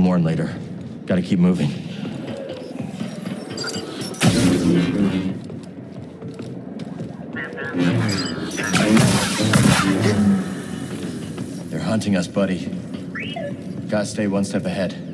mourn later. Gotta keep moving. They're hunting us, buddy. Gotta stay one step ahead.